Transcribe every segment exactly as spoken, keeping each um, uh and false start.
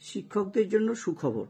শিক্ষকদের জন্য সুখবর।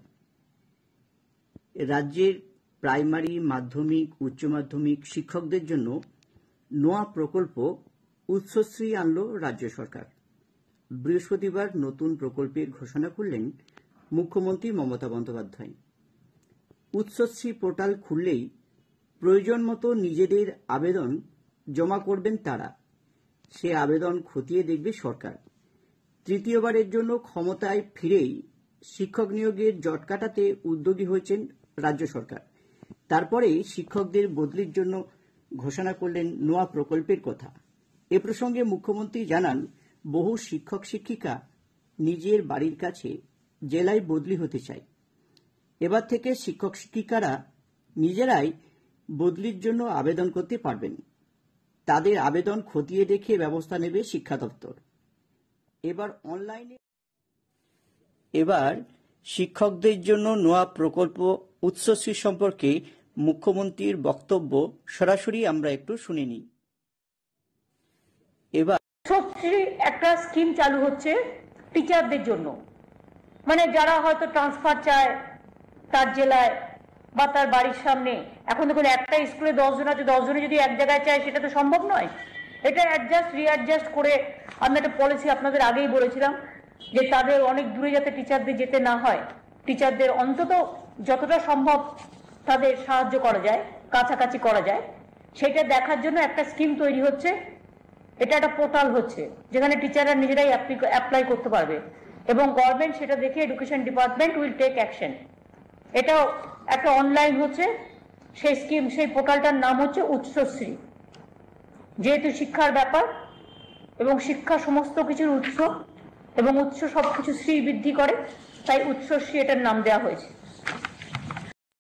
রাজ্যের প্রাইমারি, মাধ্যমিক, উচ্চ মাধ্যমিক শিক্ষকদের জন্য নোয়া প্রকল্প উৎসশ্রী আনল রাজ্য সরকার। বৃহস্পতিবার নতুন প্রকল্পের ঘোষণা করলেন মুখ্যমন্ত্রী মমতা বন্দ্যোপাধ্যায়। উৎসশ্রী পোর্টাল খুললেই প্রয়োজন মতো নিজেদের আবেদন জমা করবেন তারা। সে আবেদন খতিয়ে দেখবে সরকার। তৃতীয়বারের জন্য ক্ষমতায় ফিরেই শিক্ষক নিয়োগের জট কাটাতে উদ্যোগী হয়েছেন রাজ্য সরকার। তারপরে শিক্ষকদের বদলির জন্য ঘোষণা করলেন নোয়া প্রকল্পের কথা। এ প্রসঙ্গে মুখ্যমন্ত্রী জানান, বহু শিক্ষক শিক্ষিকা নিজের বাড়ির কাছে জেলায় বদলি হতে চায়। এবার থেকে শিক্ষক শিক্ষিকারা নিজেরাই বদলির জন্য আবেদন করতে পারবেন। তাদের আবেদন খতিয়ে দেখে ব্যবস্থা নেবে শিক্ষা দপ্তর। এবার অনলাইনে এবার শিক্ষকদের জন্য নোয়া প্রকল্প উৎসশ্রী সম্পর্কে মুখ্যমন্ত্রীর বক্তব্য সরাসরি আমরা একটু শুনে নিই। এবার উৎসশ্রী একটা স্কিম চালু হচ্ছে টিচারদের জন্য, মানে যারা হয়তো ট্রান্সফার চায় তার জেলায় বা তার বাড়ির সামনে। এখন দেখুন, একটা স্কুলে দশ জন আছে, দশ জনে যদি এক জায়গায় চায় সেটা তো সম্ভব নয়। এটা অ্যাডজাস্ট রিঅ্যাডজাস্ট করে আমরা একটা পলিসি আপনাদের আগেই বলেছিলাম যে তাদের অনেক দূরে যাতে টিচারদের যেতে না হয়, টিচারদের অন্তত যতটা সম্ভব তাদের সাহায্য করা যায়, কাছাকাছি করা যায়, সেটা দেখার জন্য একটা স্কিম তৈরি হচ্ছে। এটা একটা পোর্টাল হচ্ছে যেখানে টিচাররা নিজেরাই অ্যাপ্লাই করতে পারবে এবং গভর্নমেন্ট সেটা দেখে education department will take action. এটা একটা অনলাইন হচ্ছে সেই স্কিম, সেই পোর্টালটার নাম হচ্ছে উৎসশ্রী। যেহেতু শিক্ষার ব্যাপার এবং শিক্ষা সমস্ত কিছুর উৎস এবং উৎস সবকিছু শ্রী বৃদ্ধি করে, তাই উৎসশ্রী এটার নাম দেওয়া হয়েছে।